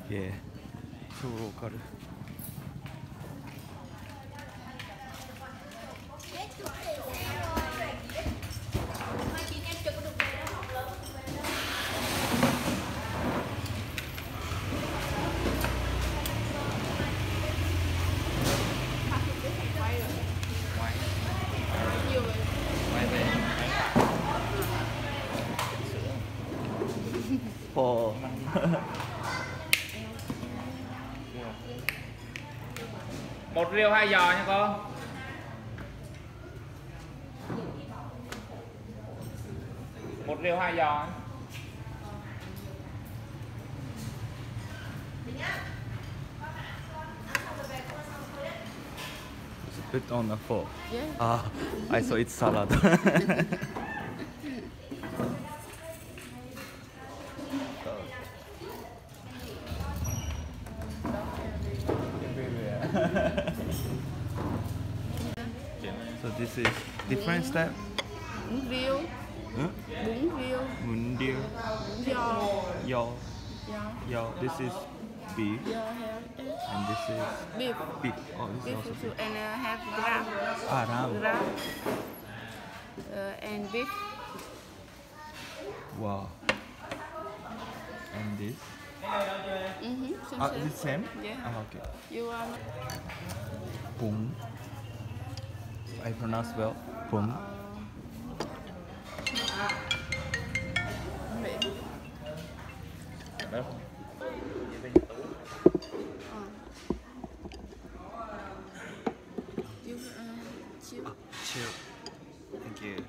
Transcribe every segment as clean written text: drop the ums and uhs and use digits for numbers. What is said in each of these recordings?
Yeah, so local. Ồ. Một riêu 2 giò nha cô. Một riêu 2 giò. Put on a fork. Yeah. Ah, I saw it's salad. So this is different step. Bún riêu. Huh? Bún riêu. Bún riêu. Giò. Yo. Giò. Yo. This is beef. Giò have And this is beef. beef. Oh, this is Beef also too, beef. and have gram. Ah, ram. Gram. And beef. Wow. And this. Same, Ah, same. is it same? Yeah. Ah, okay. You are Bún. I pronounce well. Bún. Đâu? you chill. Chill. Thank you.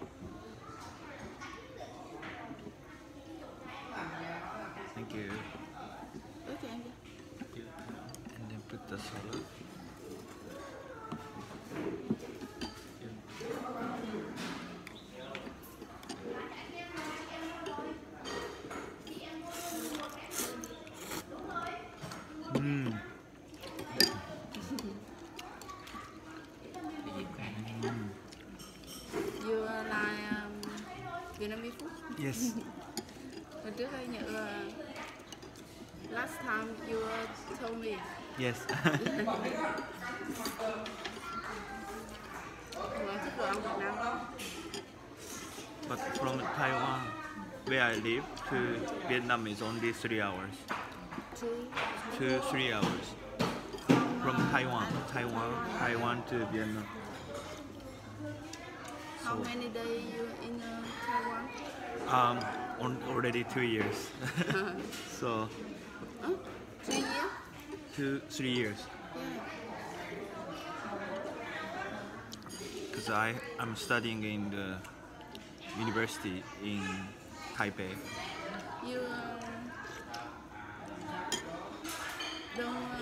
Thank you. Okay. And then put the salad. You like Vietnamese food? Yes. Hồi trước anh nhớ là last time you told me. Yes. Mà thích đồ ăn Việt Nam không? But from Taiwan, where I live, to Vietnam is only 3 hours. Two. 3 hours. From Taiwan to Vietnam. How So, many days you in Taiwan? already 2 years. So, 3 years? 3 years. Yeah. Because I'm studying in the university in Taipei. You